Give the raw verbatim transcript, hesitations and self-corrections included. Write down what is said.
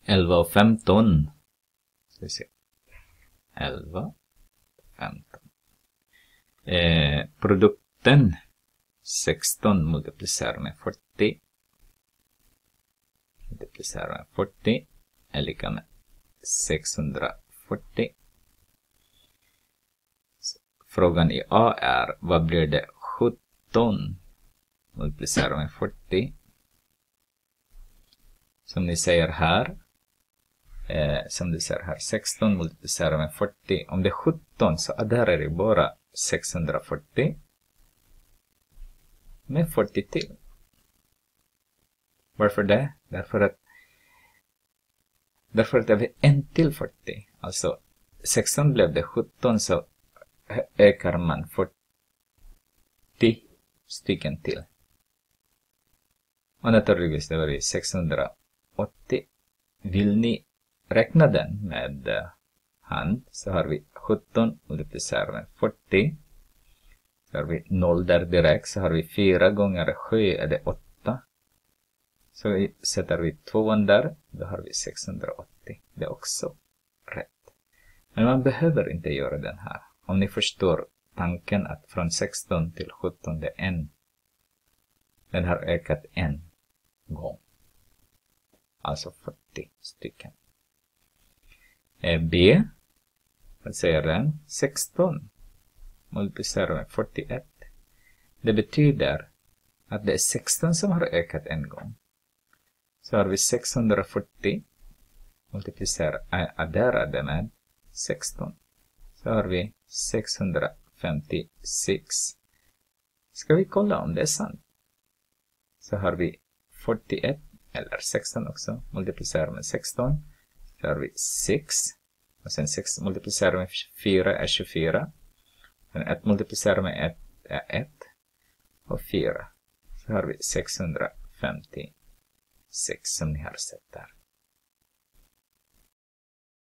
elva och femton. Ska vi se. elva, femton. Eh, produkten sexton multiplicerar med fyrtio. Multiplicerar med fyrtio är lika med sexhundrafyrtio. Frågan i A är, vad blir det sjutton multiplicerar med fyrtio? Som ni säger här, eh, som du ser här, sexton multiplicerar med fyrtio. Om det är sjutton så adderar det bara sexhundrafyrtio med fyrtio till. Varför det? Därför att därför att det är en till fyrtio. Alltså sexton blev det sjutton, så ökar man fyrtio stycken till. Och naturligtvis det var det sexhundraåttio. Vill ni räkna den med hand så har vi sjutton multiplicerar med fyrtio. Så har vi noll där direkt, så har vi fyra gånger sju är det åtta. Så vi sätter vi tvåan där, då har vi sexhundraåttio. Det är också rätt. Men man behöver inte göra den här. Om ni förstår tanken att från sexton till sjutton det är en. Den har ökat en gång. Alltså fyrtio stycken. B. Vad säger den? sexton multiplicerar med fyrtioett. Det betyder att det är sexton som har ökat en gång. Så har vi sexhundrafyrtio multiplicerar, adderar med sexton. Så har vi sexhundrafemtiosex. Ska vi kolla om det är sant? Så har vi fyrtioett, eller sexton också, multiplicerar med sexton. Så har vi sex. Och sen sex multiplicerar med fyra är tjugofyra. Sen ett multiplicerar med ett är ett. Och fyra. Så har vi sexhundrafemtiosex som ni har sett där.